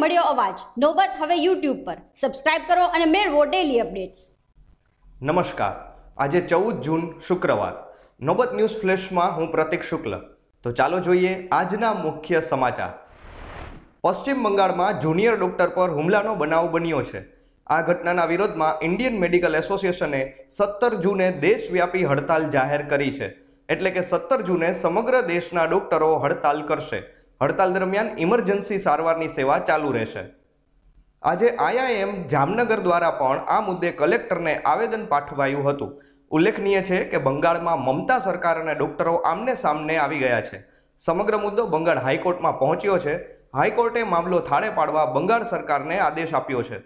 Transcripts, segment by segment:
મળ્યો અવાજ નોબત હવે YouTube પર સબસ્ક્રાઇબ કરો અને મેળવો ડેલી અપડેટ્સ। નમસ્કાર, આજે 14 જૂન શુક્રવાર નોબત ન્યૂઝ ફ્લેશમાં હું પ્રતિક શુક્લ। તો ચાલો જોઈએ આજના મુખ્ય સમાચાર। પશ્ચિમ બંગાળમાં જુનિયર ડોક્ટર પર હુમલાનો બનાવ બન્યો છે। આ ઘટનાના વિરોધમાં ઇન્ડિયન મેડિકલ એસોસિએશને 17 જૂને દેશવ્યાપી હડતાલ જાહેર કરી છે। એટલે કે 17 જૂને સમગ્ર દેશના ડોક્ટરો હડતાલ કરશે। હડતાલ દરમિયાન ઇમરજન્સી સારવારની સેવા ચાલુ રહેશે। આજે IIM જામનગર દ્વારા પણ આ મુદ્દે કલેક્ટરને આવેદન પાઠવાયું હતું। ઉલ્લેખનીય છે કે બંગાળમાં મમતા સરકાર અને ડોક્ટરો આમને સામને આવી ગયા છે। સમગ્ર મુદ્દો બંગાળ હાઈકોર્ટમાં પહોંચ્યો છે। હાઈકોર્ટે મામલો થાળે પાડવા બંગાળ સરકારને આદેશ આપ્યો છે।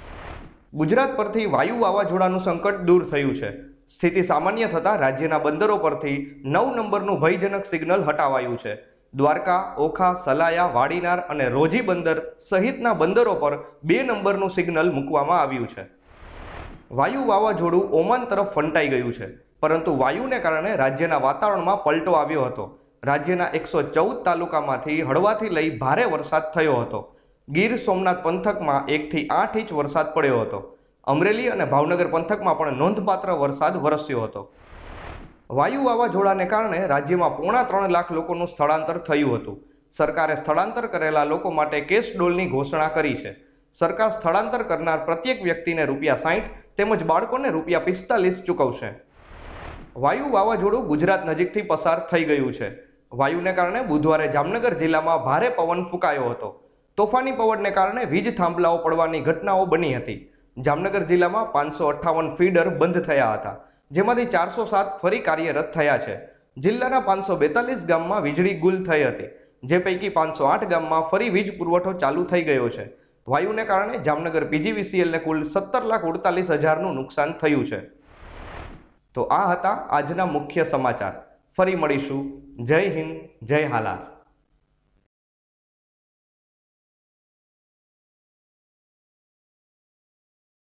ગુજરાત પરથી વાયુ વાવાઝોડાનું સંકટ દૂર થયું છે। સ્થિતિ સામાન્ય થતાં રાજ્યના બંદરો પરથી 9 નંબરનું ભયજનક સિગ્નલ હટાવાયું છે। દ્વારકા, ઓખા, સલાયા, વાડીનાર અને રોજી બંદર સહિતના બંદરો પર 2 નંબરનું સિગ્નલ મૂકવામાં આવ્યું છે। વાયુ વાવાઝોડું ઓમાન તરફ ફંટાઈ ગયું છે, પરંતુ વાયુને કારણે રાજ્યના વાતાવરણમાં પલટો આવ્યો હતો। રાજ્યના 114 તાલુકામાંથી હળવાથી લઈ ભારે વરસાદ થયો હતો। ગીર સોમનાથ પંથકમાં 1 થી 8 ઇંચ વરસાદ પડ્યો હતો। અમરેલી અને ભાવનગર પંથકમાં પણ નોંધપાત્ર વરસાદ વરસ્યો હતો। વાયુ વાવાઝોડાને કારણે રાજ્યમાં 3.25 લાખ લોકોનું સ્થળાંતર થયું હતું। સરકારે સ્થળાંતર કરેલા લોકો માટે કેશ ડોલની ઘોષણા કરી છે। સરકાર સ્થળાંતર કરનાર પ્રત્યેક વ્યક્તિને ₹60 તેમજ બાળકોને ₹45 ચૂકવશે। વાયુ વાવાઝોડું ગુજરાત નજીકથી પસાર થઈ ગયું છે। વાયુને કારણે બુધવારે જામનગર જિલ્લામાં ભારે પવન ફૂંકાયો હતો। તોફાની પવનને કારણે વીજ થાંભલાઓ પડવાની ઘટનાઓ બની હતી। જામનગર જિલ્લામાં 558 ફીડર બંધ થયા હતા, જેમાંથી 407 ફરી કાર્યરત થયા છે। જિલ્લાના 542 ગામમાં વીજળી ગુલ થઈ હતી, જે પૈકી 508 ગામમાં ફરી વીજ પુરવઠો ચાલુ થઈ ગયો છે। વાયુને કારણે જામનગર PGVCL ને કુલ 17,48,000નું નુકસાન થયું છે। તો આ હતા આજના મુખ્ય સમાચાર। ફરી મળીશું। જય હિન્દ, જય હાલાર।